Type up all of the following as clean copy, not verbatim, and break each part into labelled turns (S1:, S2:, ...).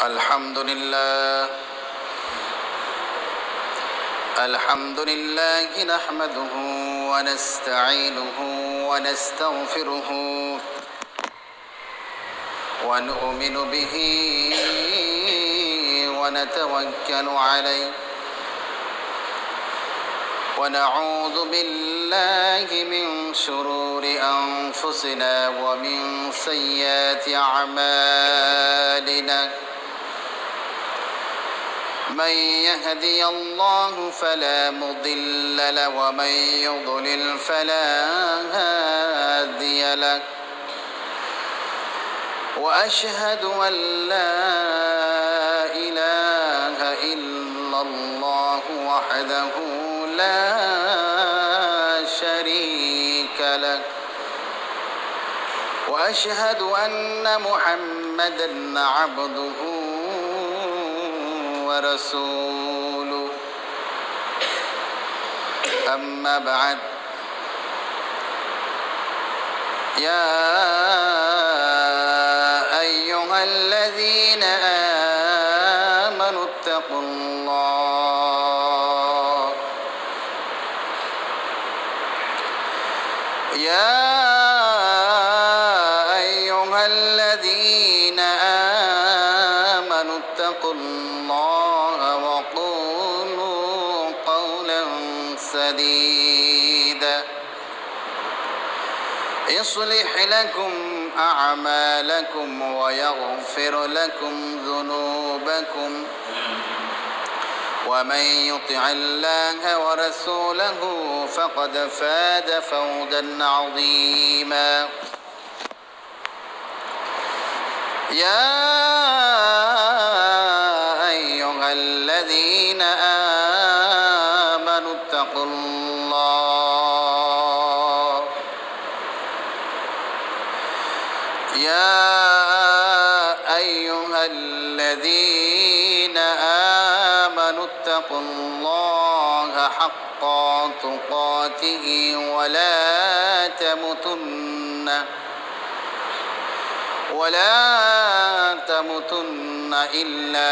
S1: الحمد لله نحمده ونستعينه ونستغفره ونؤمن به ونتوكل عليه ونعوذ بالله من شرور أنفسنا ومن سيئات أعمالنا من يهدي الله فلا مضل له ومن يضلل فلا هادي له وأشهد أن لا إله إلا الله وحده لا شريك له وأشهد أن محمدًا عبده ورسوله أما بعد يا أيها الذين آمنوا اتقوا الله يا أيها الذين آمنوا اتقوا الله وقولوا قولا سديدا يصلح لكم أعمالكم ويغفر لكم ذنوبكم ومن يطع الله ورسوله فقد فاز فوزا عظيما يا أيها الذين آمنوا اتقوا الله يا أيها الذين آمنوا اتقوا الله حق تقاته ولا تموتن إلا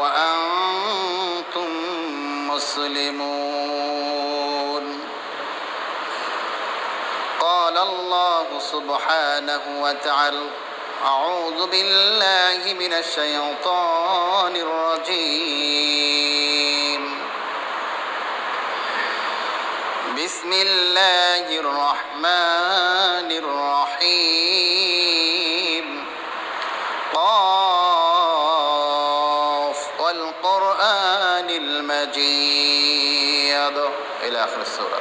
S1: وأنتم مسلمون قال الله سبحانه وتعالى أعوذ بالله من الشيطان الرجيم بسم الله الرحمن الرحيم قاف والقرآن المجيد إلى آخر السورة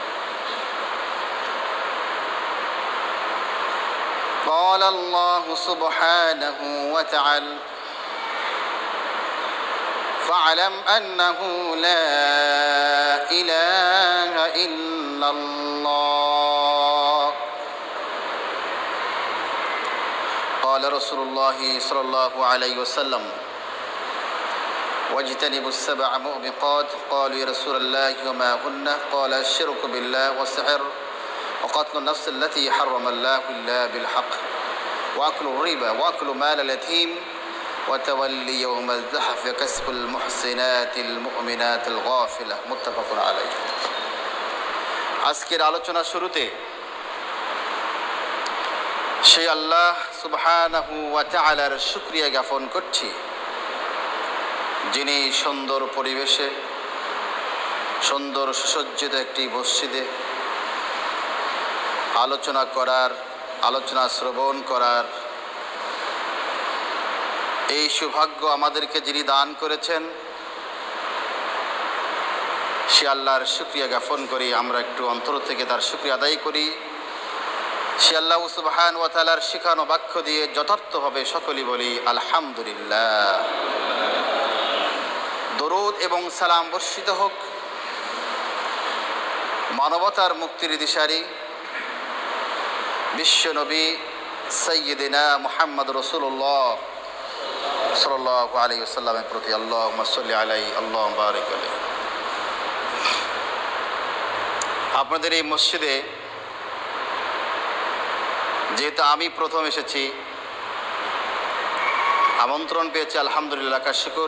S1: قال الله سبحانه وتعالى فاعلم أنه لا إله إلا الله قال رسول الله صلى الله عليه وسلم واجتنبوا السبع موبقات قالوا يا رسول الله وما هن قال الشرك بالله والسحر وقتل النفس التي حرم الله إلا بالحق وأكل الربا وأكل مال اليتيم وتولي يوم الزحف وكسب المحسنات المؤمنات الغافلة متفق عليه আজকের আলোচনা শুরুতে সেই আল্লাহ সুবহানাহু ওয়া তাআলার শুকরিয়া জ্ঞাপন করছি যিনি সুন্দর পরিবেশে সুন্দর সুসজ্জিত একটি মসজিদে আলোচনা শ্রবণ করার এই সৌভাগ্য আমাদেরকে যিনি দান করেছেন সে আল্লাহর শুকরিয়া জ্ঞাপন করি আমরা একটু অন্তর থেকে তার শুকরিয়া আদায় করি সে আল্লাহ সুবহানাহু ওয়া তাআলার শিখানো বাক্য দিয়ে যথার্থভাবে সকলেই বলি আলহামদুলিল্লাহ দরুদ এবং সালাম বর্ষিত হোক মানবতার মুক্তির দিশারি বিশ্বনবী সাইয়্যিদিনা মুহাম্মদ রাসূলুল্লাহ সাল্লাল্লাহু আলাইহি ওয়াসাল্লামের প্রতি আল্লাহুম্মা সাল্লি আলাইহি আল্লাহুম্মা বারিক আলাইহি আপনাদের এই মসজিদে যেহেতু আমি প্রথম এসেছি আমন্ত্রণ পেয়েছি, আলহামদুলিল্লাহ, কার শুকর।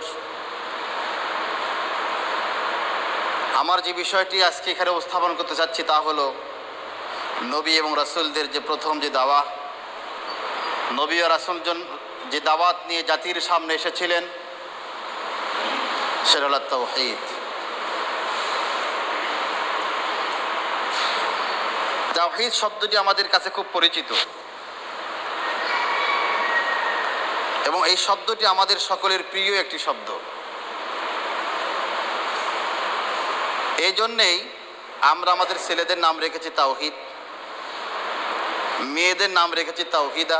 S1: আমার যে বিষয়টি আজকে এখানে উপস্থাপন করতে চাচ্ছি তা হলো নবী এবং রাসূলদের যে প্রথম যে দাওয়া, নবী ও রাসূলজন যে দাওয়াত নিয়ে জাতির সামনে এসেছিলেন সেটা হলো তাওহীদ। তাওহীদ শব্দটি আমাদের কাছে খুব পরিচিত এবং এই শব্দটি আমাদের সকলের প্রিয় একটি শব্দ। এই জন্যেই আমরা আমাদের ছেলেদের নাম রেখেছি তাওহীদ, মেয়েদের নাম রেখেছি তাওহীদা,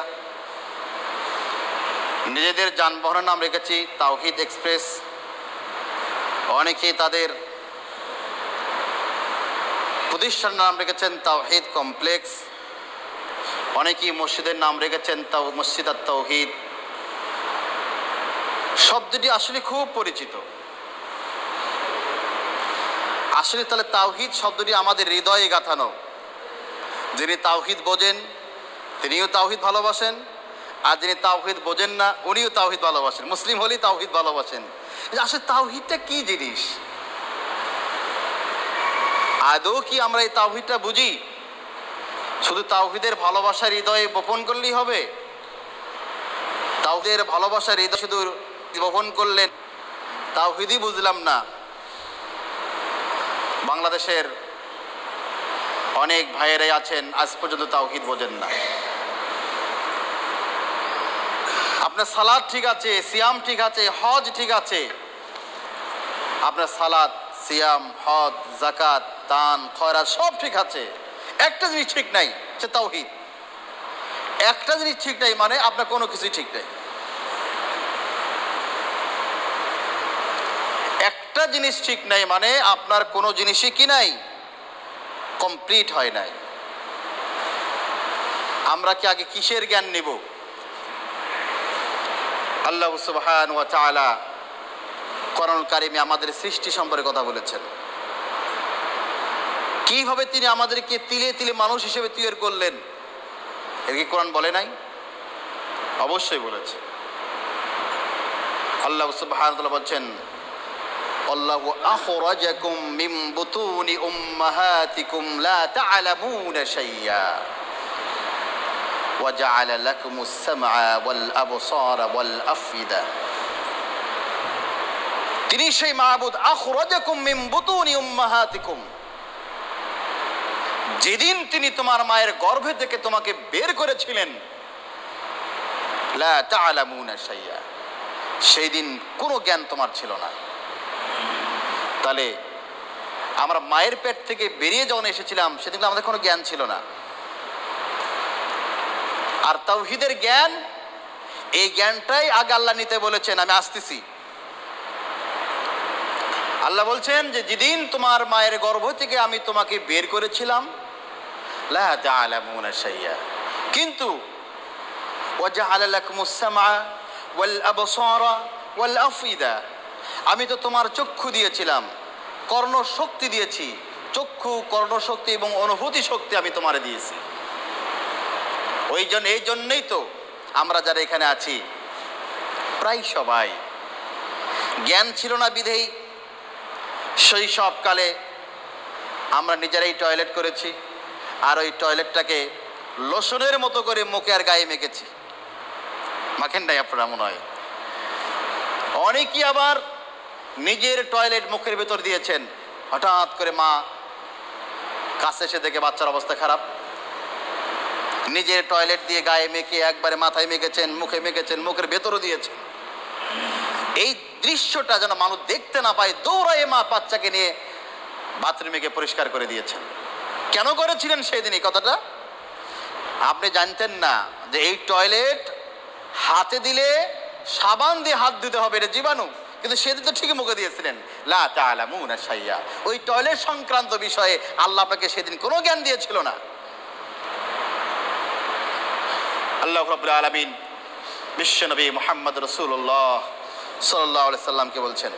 S1: নিজেদের যানবাহনের নাম রেখেছি তাওহীদ এক্সপ্রেস, অনেকেই তাদের প্রতিষ্ঠানের নাম রেখেছেন তাওহীদ কমপ্লেক্স, অনেকেই মসজিদের নাম রেখেছেন মসজিদ আত তাওহীদ। শব্দটি আসলে খুব পরিচিত। আসলে তাহলে তাওহীদ শব্দটি আমাদের হৃদয়ে গাঁথানো। যিনি তাওহীদ বোঝেন তিনিও তাওহীদ ভালোবাসেন, আর যিনি তাওহীদ বোঝেন না উনিও তাওহীদ ভালোবাসেন। মুসলিম হলেই তাওহীদ ভালোবাসেন। আসলে তাওহীদটা কি জিনিস? আদৌ কি আমরা এই তাওহীদটা বুঝি? শুধু তাওহীদের ভালোবাসার হৃদয়ে বপন করলেই হবে? তাওহীদের ভালোবাসার হৃদয় শুধু বপন করলেন তাওহীদই বুঝলাম না। বাংলাদেশের অনেক ভাইয়েরাই আছেন আজ পর্যন্ত তাওহীদ বোঝেন না। আপনার সালাত ঠিক আছে, সিয়াম ঠিক আছে, হজ ঠিক আছে, আপনার সালাত, সিয়াম, হজ, যাকাত, দান, খয়রাত সব ঠিক আছে, একটা জিনিস ঠিক নাই, সে তাওহীদ। একটা জিনিস ঠিক নাই মানে আপনার কোনো কিছুই ঠিক নাই। একটা জিনিস ঠিক নাই মানে আপনার কোনো জিনিসই কি নাই, কমপ্লিট হয় নাই। আমরা কি আগে কিসের জ্ঞান নিব? আল্লাহ সুবহানাহু ওয়া তাআলা কোরআন কারিমে আমাদের সৃষ্টি সম্পর্কে কথা বলেছেন। কিভাবে তিনি আমাদেরকে তিলে তিলে মানুষ হিসেবে তৈরি করলেন, এর কি কোরআন বলে নাই? অবশ্যই বলেছে। আল্লাহ সুবহানাহু ওয়া তাআলা বলছেন, আল্লাহু আখরাজাকুম মিন বুতুনি উম্মাহাতিকুম লা তা'লামুনা শাইয়্যা ওয়া জা'আলা লাকুমুস সামআ ওয়াল আবসারা ওয়াল আফইদা। তিনি সেই মাবুদ, আখরাজাকুম মিন বুতুনি উম্মাহাতিকুম, যেদিন তিনি তোমার মায়ের গর্ভে থেকে তোমাকে বের করেছিলেন, লা তা'লামুনা শাইয়্যা, সেই দিন কোনো জ্ঞান তোমার ছিল না। তাহলে আমরা মায়ের পেট থেকে বেরিয়ে যখন এসেছিলাম সেদিন আমাদের কোনো জ্ঞান ছিল না। আর তাওহীদের জ্ঞান, এই জ্ঞানটাই আগে আল্লাহ নিতে বলেছেন। আমি আসতেছি। আল্লাহ বলছেন যে যেদিন তোমার মায়ের গর্ভ থেকে আমি তোমাকে বের করেছিলাম, লা তা'লামুনা শাইয়্যা, কিন্তু ওয়া জা'আলা লাকুমুস সামআ ওয়াল আবসারা ওয়াল আফইদা, আমি তো তোমার চক্ষু দিয়েছিলাম, কর্ণ শক্তি দিয়েছি, চক্ষু, কর্ণ শক্তি এবং অনুভূতি শক্তি আমি তোমারে দিয়েছি। এই জন্যই তো আমরা যারা এখানে আছি প্রায় সবাই জ্ঞান ছিল না বিধেই শৈশবকালে আমরা নিজেরাই টয়লেট করেছি, আর ওই টয়লেটটাকে লোশনের মতো করে মুখে আর গায়ে মেখেছি। মাখেন নাই আপনারা মনে হয়? অনেকেই আবার নিজের টয়লেট মুখের ভেতর দিয়েছেন, হঠাৎ করে মা কাছে এসে দেখে বাচ্চার অবস্থা খারাপ, নিজের টয়লেট দিয়ে গায়ে মেখে একবারে মাথায় মেখেছেন, মুখে মেখেছেন, মুখের ভেতরও দিয়েছেন। এই দৃশ্যটা যেন মানুষ দেখতে না পায়, দৌড়ায় মা বাচ্চাকে নিয়ে বাথরুমে গিয়ে পরিষ্কার করে দিয়েছেন। কেন করেছিলেন সেই দিন এই কথাটা? আপনি জানতেন না যে এই টয়লেট হাতে দিলে সাবান দিয়ে হাত দিতে হবে, এটা জীবাণু, কিন্তু সেদিন তো ঠিকই মুখে দিয়েছিলেন লা তা'লামুনা শাইয়্যা। ওই টয়লেট সংক্রান্ত বিষয়ে আল্লাহ আপনাকে সেদিন কোনো জ্ঞান দিয়েছিল না। আল্লাহ রাব্বুল আলামিন বিশ্বনবী মুহাম্মদ রাসূলুল্লাহ সাল্লাল্লাহু আলাইহি সাল্লামকে বলছেন,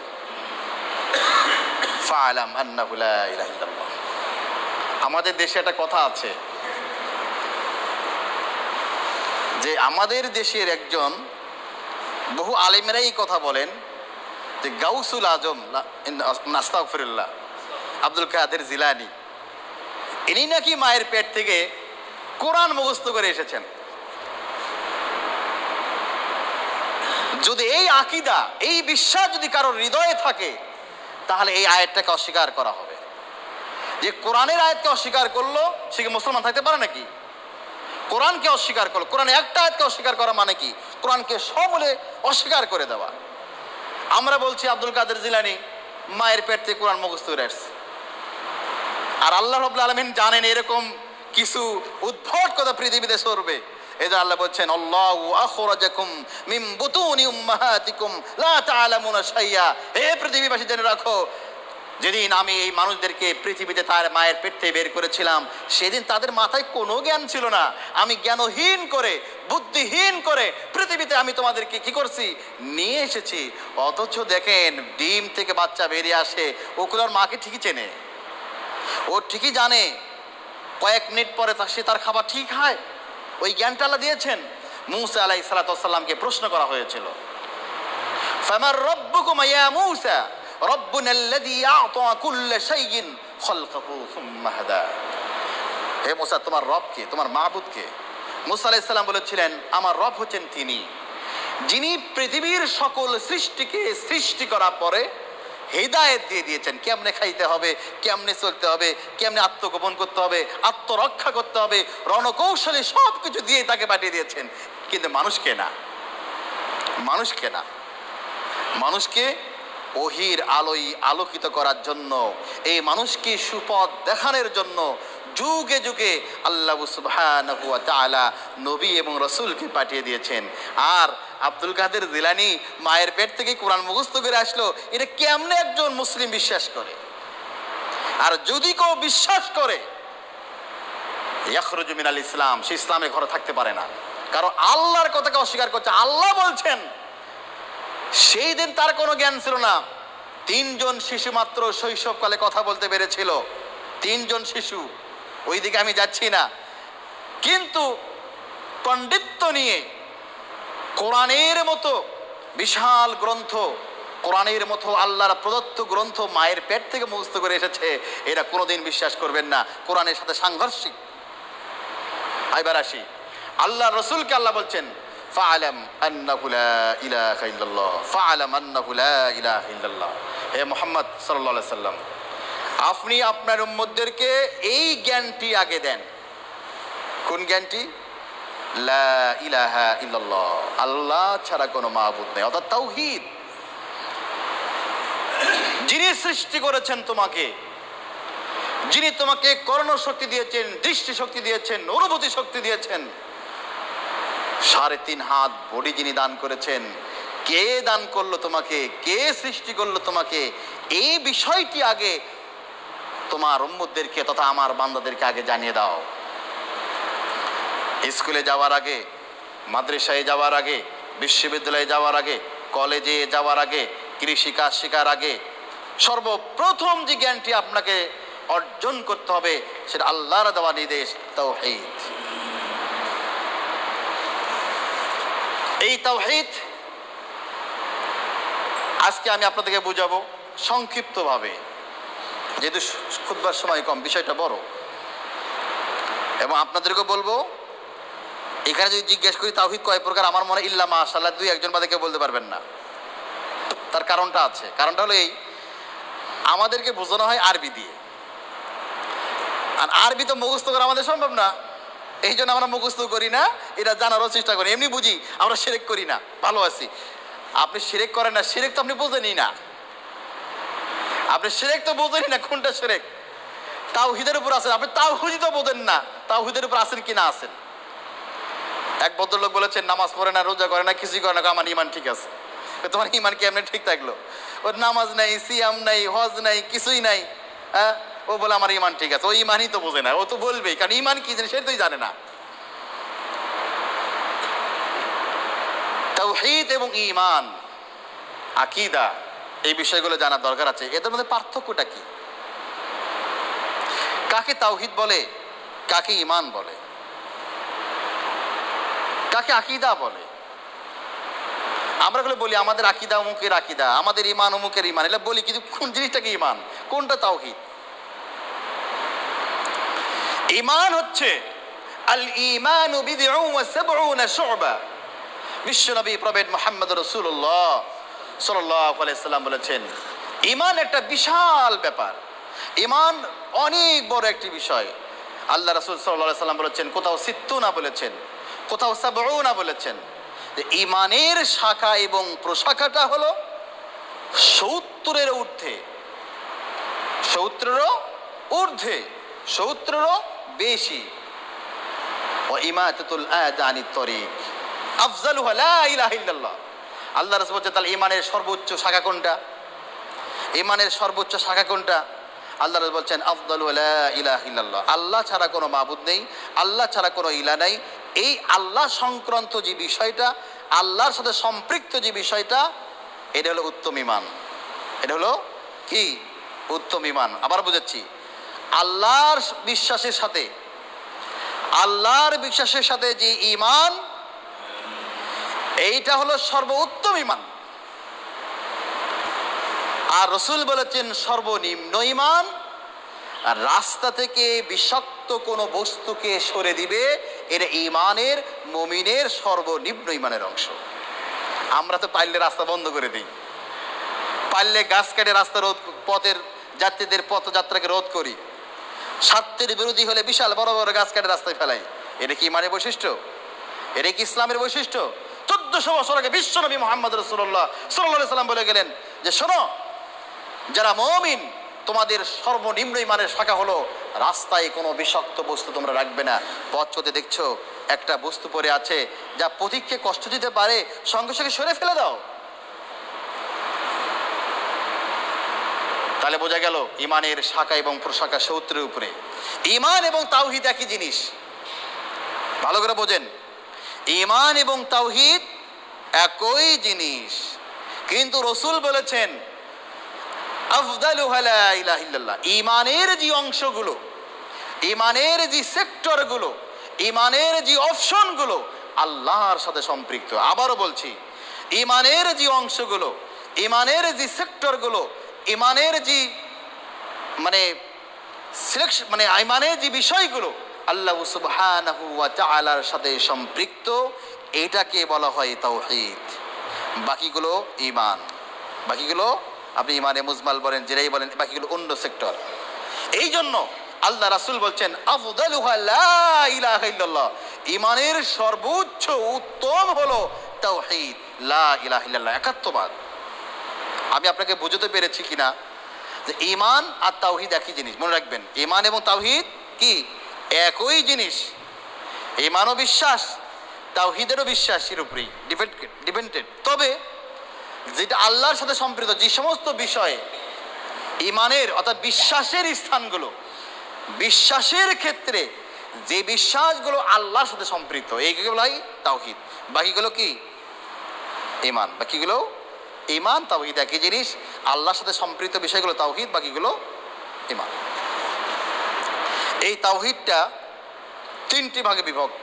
S1: ফা'লাম আন্নাহু লা ইলাহা ইল্লাল্লাহ। আমাদের দেশে একটা কথা আছে যে আমাদের দেশের একজন বহু আলেমেরা এই কথা বলেন যে গাউসুল আজম আস্তাগফিরুল্লাহ আব্দুল কাদের জিলানী ইনি নাকি মায়ের পেট থেকে কোরআন মুখস্থ করে এসেছেন। যদি এই আকীদা, এই বিশ্বাস যদি কারোর হৃদয়ে থাকে, তাহলে এই আয়াতটাকে অস্বীকার করা হবে। যে কোরআনের আয়াতকে অস্বীকার করলো সে কি মুসলমান থাকতে পারে নাকি? কোরআনকে অস্বীকার করলো, কোরআনের একটা আয়াতকে অস্বীকার করা মানে কি? কোরআনকে সমূলে অস্বীকার করে দেওয়া। আমরা বলছি আব্দুল কাদের জিলানী মায়ের পেট থেকে কোরআন মুখস্থ করে আসছে, আর আল্লাহ রাব্বুল আলামিন জানেন এরকম কিছু উদ্ভট কথা পৃথিবীতে সরবে। এই যে আল্লাহ বলছেন আল্লাহু আখরাজাকুম মিন বুতুনি উম্মাহাতিকুম লা তা'লামুনা শাইয়া। হে পৃথিবীবাসী, জেনে রাখো, যেদিন আমি এই মানুষদেরকে পৃথিবীতে তার মায়ের পেট থেকে বের করেছিলাম, সেদিন তাদের মাথায় কোনো জ্ঞান ছিল না। আমি জ্ঞানহীন করে, বুদ্ধিহীন করে পৃথিবীতে আমি তোমাদেরকে কি করছি, নিয়ে এসেছি। অথচ দেখেন, ডিম থেকে বাচ্চা বেরিয়ে আসে, ওগুলোর মাকে ঠিকই চেনে, ও ঠিকই জানে কয়েক মিনিট পরে সে তার খাবার ঠিক খায়। ওই জ্ঞানটা আল্লাহ দিয়েছেন। মূসা আলাইহিস সালাতু ওয়াস সালামকে প্রশ্ন করা হয়েছিল, ফামার রাব্বুকুম ইয়া মূসা রব্বুনাল্লাযী আ'তা কুল্লা শাইইন খালকাহু সুম্মা হাদা। হে মূসা, তোমার রব কে, তোমার মাবুদ কে? মূসা আলাইহিস সালাম বলেছিলেন, আমার রব হচ্ছেন তিনি যিনি পৃথিবীর সকল সৃষ্টিকে সৃষ্টি করার পরে হিদায়াত দিয়ে দিয়েছেন, কেমনে খাইতে হবে, কেমনে চলতে হবে, কেমনে আত্মগোপন করতে হবে, আত্মরক্ষা করতে হবে, রণকৌশলী সব কিছু দিয়ে তাকে পাঠিয়ে দিয়েছেন। কিন্তু মানুষকে না, মানুষকে না, মানুষকে ওহির আলোয় আলোকিত করার জন্য, এই মানুষকে সুপথ দেখানোর জন্য যুগে যুগে আল্লাহ সুবহানাহু ওয়া তাআলা নবী এবং রাসূলকে পাঠিয়ে দিয়েছেন। আর আব্দুল কাদের জিলানী মায়ের পেট থেকে কোরআন মুখস্থ করে আসলো, এটা কেমনে একজন মুসলিম বিশ্বাস করে? আর যদি কেউ বিশ্বাস করে, ইয়াখরুজু মিনাল ইসলাম, সে ইসলামের ঘরে থাকতে পারে না। কারণ আল্লাহর কথাকে অস্বীকার করছে। আল্লাহ বলছেন সেই দিন তার কোনো জ্ঞান ছিল না। 3 জন শিশু মাত্র শৈশবকালে কথা বলতে পেরেছিল, 3 জন শিশু। ওইদিকে আমি যাচ্ছি না, কিন্তু পণ্ডিত্য নিয়ে কোরআনের মতো বিশাল গ্রন্থ, কোরআনের মতো আল্লাহর প্রদত্ত গ্রন্থ মায়ের পেট থেকে মুখস্থ করে এসেছে, এরা কোনোদিন বিশ্বাস করবেন না। কোরআনের সাথে সাংঘর্ষিক। এবার আসি, আল্লাহ রসুলকে আল্লাহ বলছেন ফাআলাম আন্নাহু লা ইলাহা ইল্লাল্লাহ, ফাআলাম আন্নাহু লা ইলাহা ইল্লাল্লাহ। হে মুহাম্মদ সাল্লাল্লাহু আলাইহি সাল্লাম, আপনি আপনার উম্মতদেরকে এই জ্ঞানটি আগে দেন। কোন জ্ঞানটি? লা ইলাহা ইল্লাল্লাহ, আল্লাহ ছাড়া কোনো মাবুদ নেই, অর্থাৎ তাওহীদ। যিনি সৃষ্টি করেছেন তোমাকে, যিনি তোমাকে কর্ণ শক্তি দিয়েছেন, দৃষ্টি শক্তি দিয়েছেন, অনুভূতি শক্তি দিয়েছেন, 3.5 হাত বডি যিনি দান করেছেন, কে দান করলো তোমাকে, কে সৃষ্টি করলো তোমাকে, এই বিষয়টি আগে তোমার উম্মতদেরকে তথা আমার বান্দাদেরকে আগে জানিয়ে দাও। স্কুলে যাওয়ার আগে, মাদ্রাসায় যাওয়ার আগে, বিশ্ববিদ্যালয়ে যাওয়ার আগে, কলেজে যাওয়ার আগে, কৃষি কাজ শেখার আগে সর্বপ্রথম যে জ্ঞানটি আপনাকে অর্জন করতে হবে সেটা আল্লাহর দেওয়া নির্দেশ, তাওহীদ। এই তাওহীদ আজকে আমি আপনাদেরকে বুঝাবো সংক্ষিপ্তভাবে, যেহেতু খুতবার সময় কম, বিষয়টা বড়। এবং আপনাদেরকে বলবো, এখানে যদি জিজ্ঞেস করি তাওহীদ কয় প্রকার, আমার মনে ইল্লা মাশাআল্লাহ 2-1 বাদে কেউ বলতে পারবেন না। তার কারণটা আছে। কারণটা হলো এই, আমাদেরকে বোঝানো হয় আরবি দিয়ে, আর আরবি তো মুখস্থ করা আমাদের সম্ভব না। এই জন্য আমরা মুখস্থ করি না, এটা জানারও চেষ্টা করি। এমনি বুঝি, আমরা শিরক করি না, ভালো আছি। আপনি শিরক করেন না, শিরক তো আপনি বোঝেনই না, আপনি শিরক তো বোঝেনই না কোনটা শিরক। তাওহীদের উপর আছেন, আপনি তাওহীদ তো বোঝেন না, তাওহীদের উপর আছেন কি না আছেন। এক ভদ্রলোক বলেছেন নামাজ পড়ে না, রোজা করে না, কিছুই করে না, আমার ইমান ঠিক আছে। তোমার ইমান কি এমনি ঠিক থাকলো? ওর নামাজ নাই, সিয়াম নাই, হজ নাই, কিছুই নাই, হ্যাঁ, ও বলে আমার ইমান ঠিক আছে। ও ইমানই তো বোঝে না, ও তো বলবেই, কারণ ইমান কি জিনিস সেটা তুই জানে না। তাওহীদ এবং ঈমান, আকীদা, এই বিষয়গুলো জানার দরকার আছে। এদের মধ্যে পার্থক্যটা কি? কাকে তাওহীদ বলে, কাকে ঈমান বলে, কাকে আকীদা বলে? আমরা গুলো বলি আমাদের আকীদা অমুকের আকীদা, আমাদের ঈমান অমুকের ঈমান, এগুলো বলি, কিন্তু কোন জিনিসটাকে ঈমান, কোনটা তাওহীদ? ঈমান হচ্ছে আল ঈমানু বিদ'উ ওয়া সাব'উনা শু'বা। বিশ্বনবী প্রফেট মুহাম্মদ রাসূলুল্লাহ সাল্লাল্লাহু আলাইহি সাল্লাম বলেছেন, ঈমান একটা বিশাল ব্যাপার, ঈমান অনেক বড় একটি বিষয়। আল্লাহ রাসূল সাল্লাল্লাহু আলাইহি সাল্লাম বলেছেন, কোথাও সিত্তুনা বলেছেন, কোথাও সাবউনা বলেছেন। ঈমানের শাখা এবং প্রশাখাটা হলো 70-এর ঊর্ধ্বে, 70-এরও ঊর্ধ্বে, 70-এরও বেশি। ওয়া ইমাতাতুল আযা আনিত তরিক আফজালুহা লা ইলাহা ইল্লাল্লাহ। আল্লাহ রাসূল বলেছেন, তাহলে ঈমানের সর্বোচ্চ শাখা কোনটা? ঈমানের সর্বোচ্চ শাখা কোনটা? আল্লাহ রাসূল বলছেন, আফদালু লা ইলাহা ইল্লাল্লাহ, আল্লাহ ছাড়া কোনো মাবুদ নেই, আল্লাহ ছাড়া কোনো ইলাহ নাই। এই আল্লাহ সংক্রান্ত যে বিষয়টা, আল্লাহর সাথে সম্পৃক্ত যে বিষয়টা, এটা হলো উত্তম ঈমান। এটা হলো কি? উত্তম ঈমান। আবার বুঝাচ্ছি, আল্লাহর বিশ্বাসের সাথে, আল্লাহর বিশ্বাসের সাথে যে ঈমান, এইটা হলো সর্বোত্তম ঈমান। আর রাসূল বলেছেন সর্বনিম্ন ঈমান, আর রাস্তা থেকে বিষাক্ত কোনো বস্তুকে সরে দিবে, এটা ঈমানের, মুমিনের সর্বনিম্ন ঈমানের অংশ। আমরা তো পারলে রাস্তা বন্ধ করে দিই, পারলে গাছ কেটে রাস্তা রোধ, পথের যাত্রীদের পথযাত্রাকে রোধ করি, স্বার্থের বিরোধী হলে বিশাল বড় বড় গাছ কেটে রাস্তায় ফেলাই। এটা কি ঈমানের বৈশিষ্ট্য? এটা কি ইসলামের বৈশিষ্ট্য? 1400 বছর আগে বিশ্বনবী মুহাম্মদ রাসূলুল্লাহ সাল্লাল্লাহু আলাইহি সাল্লাম বলে গেলেন যে, শোনো, যারা মুমিন, তোমাদের সর্বনিম্ন ঈমানের শাখা হলো রাস্তায় কোনো বিষাক্ত বস্তু তোমরা রাখবে না। পথ চলতে দেখছো একটা বস্তু পড়ে আছে যা পথিককে কষ্ট দিতে পারে, সঙ্গে সঙ্গে সরে ফেলে দাও। তাহলে বোঝা গেল ঈমানের শাখা এবং প্রশাখা 70-এর উপরে। ঈমান এবং তাওহীদ একই জিনিস, ভালো করে বোঝেন। ঈমান এবং তাওহীদ একই জিনিস, কিন্তু রাসূল বলেছেন আফদালুহা লা ইলাহা ইল্লাল্লাহ। ঈমানের যে অংশগুলো, ঈমানের যে সেক্টরগুলো, ঈমানের যে অপশনগুলো আল্লাহর সাথে সম্পৃক্ত। আবারও বলছি, ঈমানের যে অংশগুলো, ঈমানের যে সেক্টরগুলো, ঈমানের যে ঈমানের যে বিষয়গুলো আল্লাহ সুবহানাহু ওয়া তাআলার সাথে সম্পৃক্ত, এটাকে বলা হয় তাওহীদ। বাকিগুলো ঈমান, বাকিগুলো আপনি ঈমানে মুজমাল বলেন, যেটাই বলেন, বাকিগুলো অন্য সেক্টর। এই জন্য আল্লাহ রাসূল বলছেন আফদালুহা লা ইলাহা ইল্লাল্লাহ, ঈমানের সর্বোচ্চ উত্তম হলো তাওহীদ, লা ইলাহা ইল্লাল্লাহ, একাত্মবাদ। আমি আপনাকে বুঝতে পেরেছি কিনা যে ঈমান আর তাওহীদ একই জিনিস? মনে রাখবেন, ঈমান এবং তাওহীদ কি? একই জিনিস। ঈমানও বিশ্বাস, তাওহীদেরও বিশ্বাসের উপরেই ডিপেন্ডেন্ট। তবে যেটা আল্লাহর সাথে সম্পৃক্ত, যে সমস্ত বিষয়ে ঈমানের অর্থাৎ বিশ্বাসের স্থানগুলো, বিশ্বাসের ক্ষেত্রে যে বিশ্বাসগুলো আল্লাহর সাথে সম্পৃক্ত, এইগুলো হয় তাওহীদ। বাকিগুলো কি? ঈমান। বাকিগুলো ঈমান, তাওহীদ একই জিনিস। আল্লাহর সাথে সম্পৃক্ত বিষয়গুলো তাওহীদ, বাকিগুলো ঈমান। এই তাওহীদটা 3টি ভাগে বিভক্ত: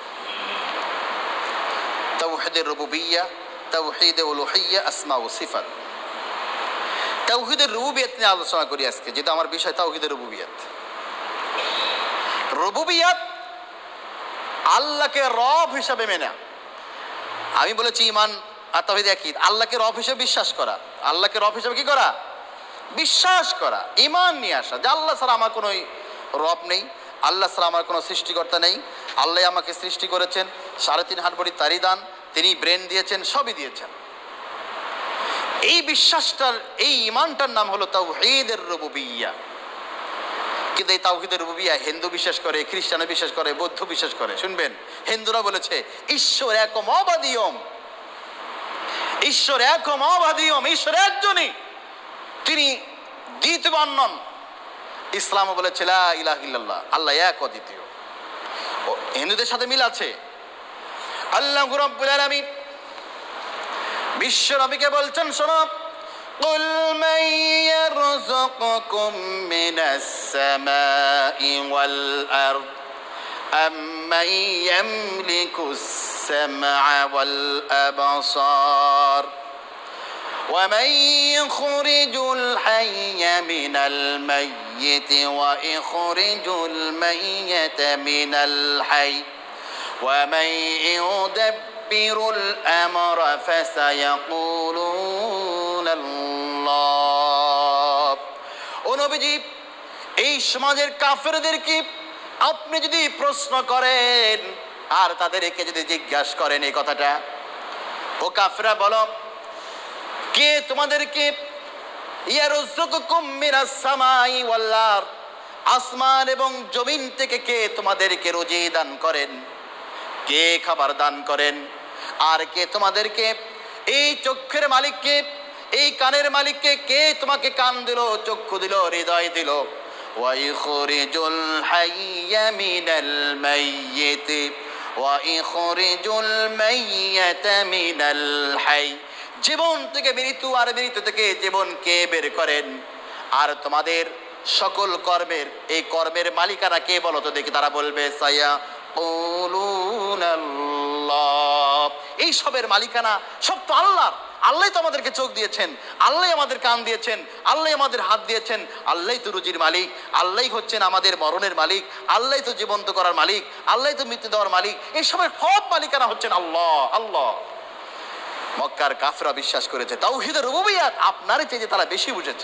S1: তাওহীদুর রুবুবিয়্যাহ, তাওহীদুল উলুহিয়্যাহ, আসমা ও সিফাত। তাওহীদের রুবুবিয়্যাত নিয়ে আলোচনা করি আজকে, যেটা আমার বিষয়, তাওহীদের রুবুবিয়্যাত। রুবুবিয়্যাত আল্লাহকে রব হিসাবে মেনা। আমি বলেছি ঈমান আর তাওহীদ একই। আল্লাহকে রব হিসেবে বিশ্বাস করা, আল্লাহকে রব হিসেবে কি করা? বিশ্বাস করা, ঈমান নিয়ে আসা যে আল্লাহ ছাড়া আমার কোনো রব নেই, আল্লাহ ছাড়া আমার কোনো সৃষ্টিকর্তা নেই, আল্লাহ আমাকে সৃষ্টি করেছেন, 3.5 হাত বডি তারই দান, তিনি ব্রেন দিয়েছেন, সবই দিয়েছেন। এই বিশ্বাসটার, এই ঈমানটার নাম হলো তাওহীদুর রুবুবিয়্যাহ। কিন্তু এই তাওহীদুর রুবুবিয়্যাহ হিন্দু বিশ্বাস করে, খ্রিস্টান বিশ্বাস করে, বৌদ্ধ বিশ্বাস করে। শুনবেন, হিন্দুরা বলেছে ঈশ্বর একম অবাদিয়ম, ঈশ্বর একম অবাদিয়ম, ঈশ্বর একজনই, তিনি দ্বিতীয়বান নন। ইসলামও বলেছে লা ইলাহা ইল্লাল্লাহ, আল্লাহ এক অদ্বিতীয়। হিন্দুদের সাথে মিল আছে। আল্লাহ রাব্বুল আলামিন বিশ্ব নবীকে বলছেন, শোনো, কুল মান ইয়ারযুকুকুম মিনাস সামাই ওয়াল আরদ আম্মান ইয়ামলিকুস السمع والأبصار ومن يخرج الحي من الميت ويخرج الميت من الحي ومن يدبر الأمر فسيقولون الله ও নবীজি এই সমাজের কাফেরদেরকে আপনি যদি প্রশ্ন করেন আর তাদেরকে যদি জিজ্ঞাসা করেন এই কথাটা, ও কাফেররা বলো, কে তোমাদেরকে ইয়ারযুকুকুম মিনাস সামাই ওয়াল আরদ, আসমান এবং জমিন থেকে কে তোমাদেরকে রুজি দান করেন, কে খাবার দান করেন, আর কে তোমাদেরকে এই চক্ষুর মালিককে, এই কানের মালিককে, কে তোমাকে কান দিল, চক্ষু দিল, হৃদয় দিল। ওয়াইখরিজুল হাইয়া মিনাল মাইয়িতি ওয়াইখরিজুল মাইয়াতা মিনাল হাই, জীবন থেকে মৃত্যু আর মৃত্যু থেকে জীবন কে বের করেন, আর তোমাদের সকল কর্মের এই কর্মের মালিকানা কে বলো তো দেখি। তারা বলবে সায়াকুলুনাল্লাহ, এই সবের মালিকানা সব তো আল্লাহর। আল্লাহ তো আমাদেরকে চোখ দিয়েছেন, আল্লাহ আমাদের কান দিয়েছেন, আল্লাহ আমাদের হাত দিয়েছেন, আল্লাহ তো রুজির মালিক, আল্লাহ হচ্ছেন আমাদের মরণের মালিক, আল্লাহ তো জীবন্ত করার মালিক, আল্লাহ তো মৃত্যু দেওয়ার মালিক, এই সবের সব মালিকানা হচ্ছেন আল্লাহ। আল্লাহ মক্কার কাফেররা বিশ্বাস করেছে তাওহীদের রুবুবিয়্যাত আপনার চেয়ে তারা বেশি বুঝেছে।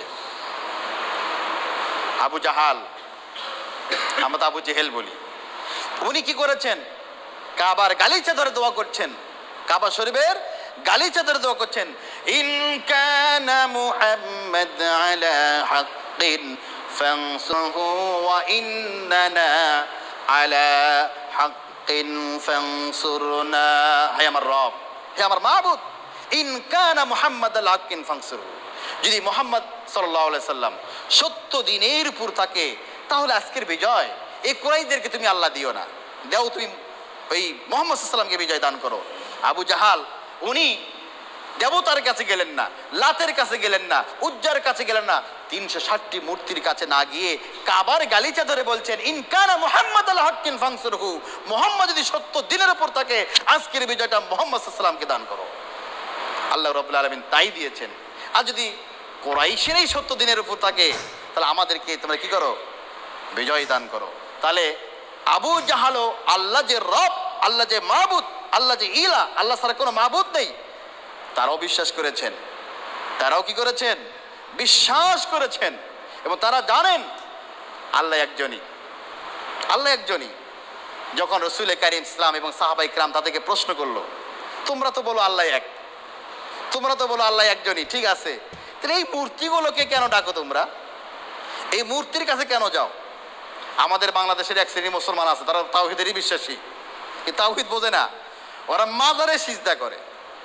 S1: আবু জাহাল, আমরা তো আবু জেহেল বলি, উনি কি করেছেন? কাবার গালিচা ধরে দোয়া করছেন, কাবা শরীফের গালিচা ধরে দোয়া করছেন, ইন কানা মুহাম্মাদ আলা হাক্কিন ফানসুরহু ওয়া ইন্নানা আলা হাক্কিন ফানসুরনা। হে আমার রব, হে আমার মাবুদ, ইন কানা মুহাম্মাদ আলা হাক্কিন ফানসুরহু, যদি মুহাম্মদ সাল্লাল্লাহু আলাইহি সাল্লাম সত্য দিনের উপর থাকে তাহলে আজকের বিজয় এই কুরাইশদেরকে তুমি আল্লাহ দিও না, দাও তুমি ওই মুহাম্মদ সাল্লাল্লাহু আলাইহি সাল্লামকে বিজয় দান করো। আবু জাহাল উনি দেবতার কাছে গেলেন না, লাতের কাছে গেলেন না, উজ্জার কাছে গেলেন না, 360টি মূর্তির কাছে না গিয়ে কাবার গালিচা ধরে বলছেন, ইন কানা মুহাম্মাদ আলা হাক্কিন ফানসুরহু, মুহাম্মদ যদি সত্য দিনের উপর থাকে আজকের বিজয়টা মুহাম্মদ সাল্লাল্লাহু আলাইহি সাল্লামকে দান করো। আল্লাহ রাব্বুল আলামিন তাই দিয়েছেন। আর যদি কুরাইশেরই সত্য দিনের উপর থাকে তাহলে আমাদেরকে তোমরা কি করো? বিজয় দান করো। তাহলে আবু জাহালও আল্লাহ যে রব, আল্লাহ যে মাবুদ, আল্লাহ যে ইলা, আল্লাহ ছাড়া কোনো মাবুদ নেই, তারাও বিশ্বাস করেছেন। তারাও কি করেছেন? বিশ্বাস করেছেন। এবং তারা জানেন আল্লাহ একজনই, আল্লাহ একজনই। যখন রাসূল কারীম ইসলাম এবং সাহাবায়ে কিরাম তাদেরকে প্রশ্ন করলো, তোমরা তো বলো আল্লাহ এক, তোমরা তো বলো আল্লাহ একজনই, ঠিক আছে, তাহলে এই মূর্তিগুলোকে কেন ডাকো তোমরা? এই মূর্তির কাছে কেন যাও? আমাদের বাংলাদেশের এক শ্রেণী মুসলমান আছে, তারা তাওহীদেরই বিশ্বাসী, কিন্তু তাওহীদ বোঝে না, ওরা মাজারে সিজদা করে।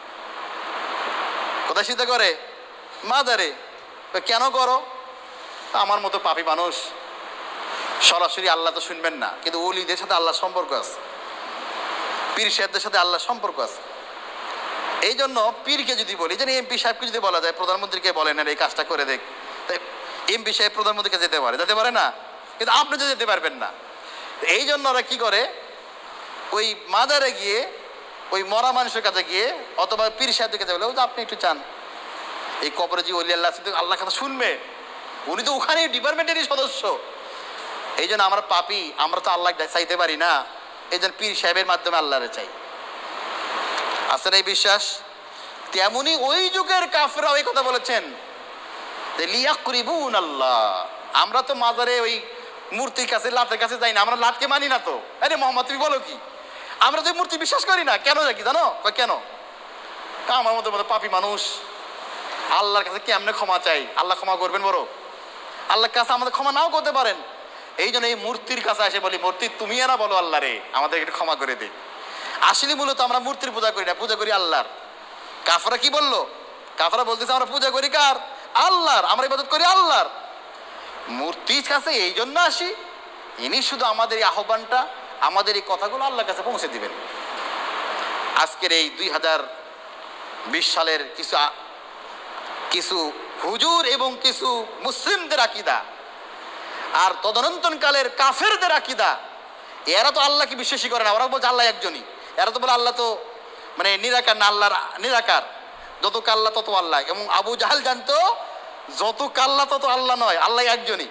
S1: কোথায় সিজদা করে? মাজারে। কেন করো? আমার মতো পাপী মানুষ সরাসরি আল্লাহ তো শুনবেন না, কিন্তু ওলিদের সাথে আল্লাহ সম্পর্ক আছে, পীর সাহেবদের সাথে আল্লাহ সম্পর্ক আছে। এই জন্য পীরকে যদি বলি, যে এমপি সাহেবকে যদি বলা যায় প্রধানমন্ত্রীকে বলেন এই কাজটা করে দেখ, তাই এমপি সাহেব প্রধানমন্ত্রীকে যেতে পারে, যেতে পারে না, কিন্তু আপনি তো যেতে পারবেন না। এই জন্য ওরা কি করে? ওই মাজারে গিয়ে, ওই মরা মানুষের কাছে গিয়ে, অথবা পীর সাহেবদের কাছে বলে, আপনি একটু চান এই কবরে যে ওলি আল্লাহ আছে, আল্লাহ কথা শুনবে, উনি তো ওখানে ডিপার্টমেন্টেরই সদস্য। এই জন্য আমরা পাপি, আমরা তো আল্লাহ চাইতে পারি না, এই জন্য পীর সাহেবের মাধ্যমে আল্লাহরে চাই। আছে না এই বিশ্বাস? তেমনি ওই যুগের কাফেররা ওই কথা বলেছেন, লিয়াকরিবুন আল্লাহ, আমরা তো মাজারে ওই মূর্তির কাছে, লাতের কাছে যাই না, আমরা লাতকে মানি না তো। আরে মোহাম্মদ তুমি বলো কি? আমরা তো মূর্তি বিশ্বাস করি না। কেন নাকি জানো? কেন? আমার মতো পাপী মানুষ আল্লাহর কাছে কেমনে ক্ষমা চাই? আল্লাহ ক্ষমা করবেন বড়? আল্লাহর কাছে আমাদের ক্ষমা নাও করতে পারেন। এই জন্য এই মূর্তির কাছে এসে বলি, মূর্তি তুমি না বলো আল্লাহ রে আমাদের একটু ক্ষমা করে দে। আসলে মূলত আমরা মূর্তির পূজা করি না, পূজা করি আল্লাহর। কাফেররা কি বললো? কাফেররা বলতেছে আমরা পূজা করি কার? আল্লাহর, আমরা ইবাদত করি আল্লাহর। মূর্তির কাছে এই জন্য আসি, ইনি শুধু আমাদের এই আহ্বানটা, আমাদের এই কথাগুলো আল্লাহর কাছে পৌঁছে দিবেন। আজকের এই 2020 সালের কিছু হুজুর এবং কিছু মুসলিমদের আকীদা আর তদনন্তন কালের কাফেরদের আকীদা, এরা তো আল্লাহকে বিশ্বাসই করে না। ওরা বলছে আল্লাহ একজনই, এরা তো বলে আল্লাহ তো মানে নিরাকার না, আল্লাহর নিরাকার, যত কাল্লা তত আল্লাহ। এবং আবু জাহাল জানতো যত কাল্লা তত আল্লাহ নয়, আল্লাহ একজনই।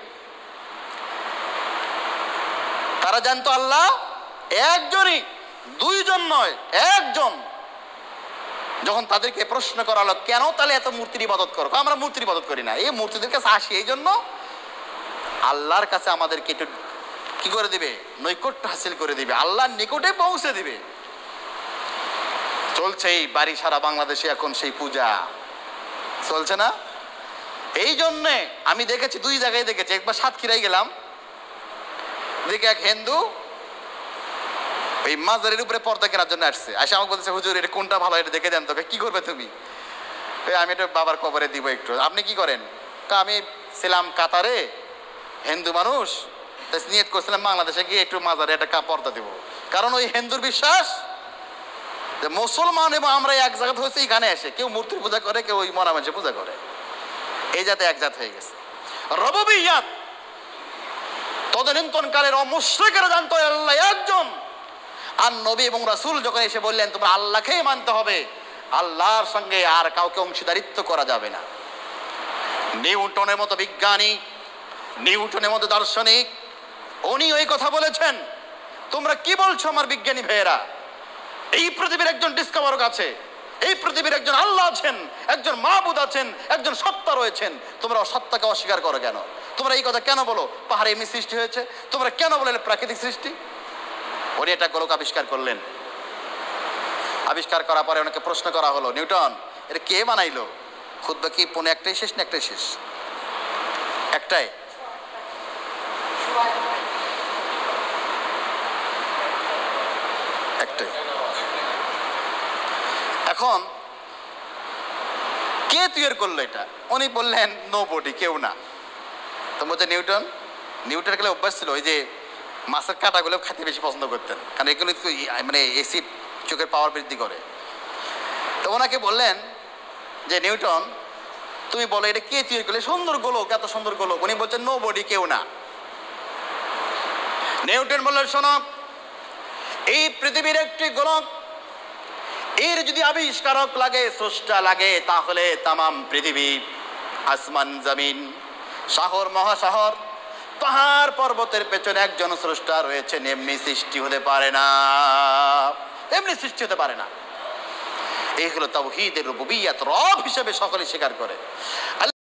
S1: তারা জানতো আল্লাহ একজনই, দুইজন নয়, একজন। যখন তাদেরকে প্রশ্ন করা হলো কেন তাহলে এত মূর্তির ইবাদত করো, আমরা মূর্তির ইবাদত করি না, এই মূর্তিদের কাছে আসি এই জন্য আল্লাহর কাছে আমাদেরকে একটু কি করে দিবে, নৈকট্য হাসিল করে দিবে, আল্লাহর নিকটে পৌঁছে দিবে। চলছে এই বাড়ি সারা বাংলাদেশে এখন সেই পূজা চলছে না। এই জন্যে আমি দেখেছি, দুই জায়গায় দেখেছি। একবার সাতক্ষীরায় গেলাম, দেখে এক হিন্দু ওই মাজারের উপরে পর্দা কেনার জন্য আসছে, আসে আমাকে বলছে হুজুর এটা কোনটা ভালো, এটা দেখে দেন তোকে। কি করবে তুমি? আমি এটা বাবার কবরে দিব একটু। আপনি কি করেন? আমি ছিলাম কাতারে, হিন্দু মানুষ, নিয়ত করছিলাম বাংলাদেশে গিয়ে একটু মাজারে একটা পর্দা দেবো। কারণ ওই হিন্দুর বিশ্বাস যে মুসলমান এবং আমরা এক জায়গা হয়েছে, এখানে এসে কেউ মূর্তির পূজা করে, কেউ ওই মরা মানুষের পূজা করে, এই জাতে এক জাত হয়ে গেছে। রববিয়াত তদানীন্তন কালের অমুশরিকরা জানতো আল্লাহ একজন। আর নবী এবং রাসূল যখন এসে বললেন তোমরা আল্লাহকেই মানতে হবে, আল্লাহর সঙ্গে আর কাউকে অংশীদারিত্ব করা যাবে না। নিউটনের মতো বিজ্ঞানী, নিউটনের মতো দার্শনিক, উনি ওই কথা বলেছেন। তোমরা কি বলছো আমার বিজ্ঞানী ভাইয়েরা? এই পৃথিবীর একজন ডিসকভারক আছে, এই পৃথিবীর একজন আল্লাহ আছেন, একজন মাহবুদ আছেন, একজন সত্তা রয়েছেন, তোমরা সত্তাকে অস্বীকার করো কেন? তোমরা এই কথা কেন বলো পাহাড়ে এমনি সৃষ্টি হয়েছে? তোমরা কেন বলে প্রাকৃতিক সৃষ্টি? উনি একটা গোলক আবিষ্কার করলেন। আবিষ্কার করার পরে ওনাকে প্রশ্ন করা হলো, নিউটন এটা কে বানাইলো? খুতবা কি পৌনে একটাই শেষ না একটাই শেষ? একটাই। একটাই। এখন কে তৈরি করলো এটা? উনি বললেন নো বডি, কেউ না। তো বলছে নিউটনের গেলে অভ্যাস ছিল ওই যে মাছের কাঁটাগুলো খেতে বেশি পছন্দ করতেন, কারণ এগুলো মানে এসিড চোখের পাওয়ার বৃদ্ধি করে। তো ওনাকে বললেন যে নিউটন তুমি বলো এটা কে তৈরি করলে? সুন্দর গোলক, এত সুন্দর গোলক। উনি বলছেন নো বডি, কেউ না। নিউটন বললেন শোনো, এই পৃথিবীর একটি গোলক, এর যদি আবিষ্কারক লাগে, স্রষ্টা লাগে, তাহলে তামাম পৃথিবী, আসমান জমিন, শহর মহাশহর, পাহাড় পর্বতের পেছনে একজন স্রষ্টা রয়েছেন, এমনি সৃষ্টি হতে পারে না, এমনি সৃষ্টি হতে পারে না। এই হলো তাওহীদের রুবুবিয়্যাত, রব হিসেবে সকলে স্বীকার করে।